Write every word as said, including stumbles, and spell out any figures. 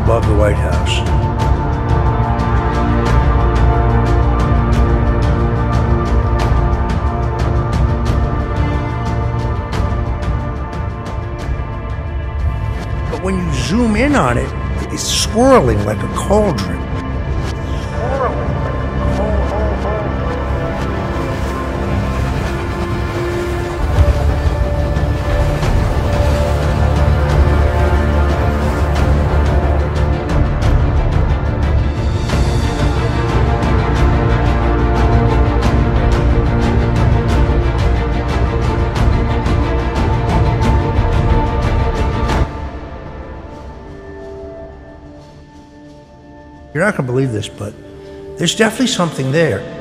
above the White House. But when you zoom in on it, it's swirling like a cauldron. You're not going to believe this, but there's definitely something there.